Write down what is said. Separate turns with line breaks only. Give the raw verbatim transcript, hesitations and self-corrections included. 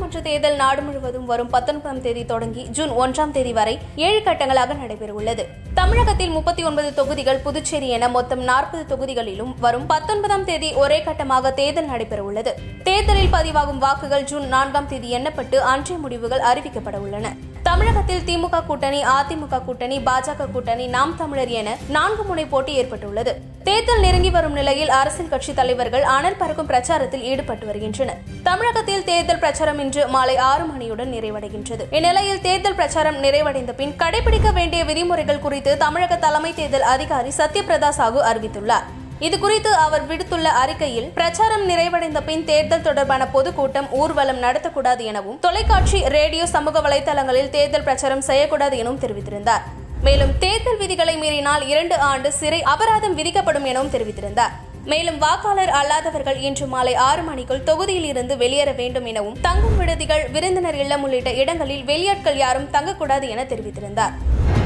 நாடாளுமன்ற தேர்தல் நாடு முழுவதும் வரும் பத்தொன்பதாம் தேதி தொடங்கி ஜூன் ஒன்றாம் தேதி வரை ஏழு கட்டங்களாக நடைபெறவுள்ளது. தமிழகத்தில் முப்பத்தி ஒன்பது தொகுதிகள், புதுச்சேரி என மொத்தம் நாற்பது தொகுதிகளிலும் வரும் பத்தொன்பதாம் தேதி ஒரே கட்டமாக தேர்தல் நடைபெறவுள்ளது. தேர்தலில் பதிவாகும் வாக்குகள் ஜூன் நான்காம் தேதி எண்ணப்பட்டு அன்றைய முடிவுகள் அறிவிக்கப்பட உள்ளன. தமிழகத்தில் திமுக கூட்டணி, அதிமுக கூட்டணி, பாஜக கூட்டணி, நாம் தமிழர் என நான்கு முனை போட்டி ஏற்பட்டுள்ளது. தேர்தல் நெருங்கி வரும் நிலையில் அரசியல் கட்சி தலைவர்கள் அனல் பறக்கும் பிரச்சாரத்தில் ஈடுபட்டு வருகின்றனர். தமிழகத்தில் தேர்தல் பிரச்சாரம் இன்று மாலை ஆறு மணியுடன் நிறைவடைகின்றது. இந்நிலையில் தேர்தல் பிரச்சாரம் நிறைவடைந்த பின் கடைபிடிக்க வேண்டிய விதிமுறைகள் குறித்து தமிழக தலைமை தேர்தல் அதிகாரி சத்யபிரதா சாஹூ அறிவித்துள்ளார். இதுகுறித்து அவர் விடுத்துள்ள அறிக்கையில், பிரச்சாரம் நிறைவடைந்த பின் தேர்தல் தொடர்பான பொதுக்கூட்டம், ஊர்வலம் நடத்தக்கூடாது எனவும், தொலைக்காட்சி, ரேடியோ, சமூக வலைதளங்களில் தேர்தல் பிரச்சாரம் செய்யக்கூடாது எனவும் தெரிவித்திருந்தார். மேலும் தேர்தல் விதிகளை மீறினால் இரண்டு ஆண்டு சிறை அபராதம் விதிக்கப்படும் எனவும் தெரிவித்திருந்தார். மேலும் வாக்காளர் அல்லாதவர்கள் இன்று மாலை ஆறு மணிக்குள் தொகுதியில் இருந்து வெளியேற வேண்டும் எனவும், தங்கும் விடுதிகள், விருந்தினர் இல்லம் உள்ளிட்ட இடங்களில் வெளியாட்கள் யாரும் தங்கக்கூடாது என தெரிவித்திருந்தார்.